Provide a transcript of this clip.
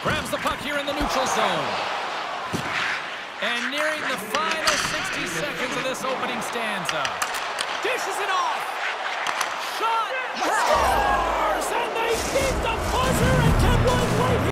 Grabs the puck here in the neutral zone. And nearing the final 60 seconds of this opening stanza.